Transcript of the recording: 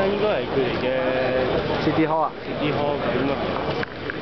應該係佢哋嘅 City Hall 啊。 City Hall 咁啊。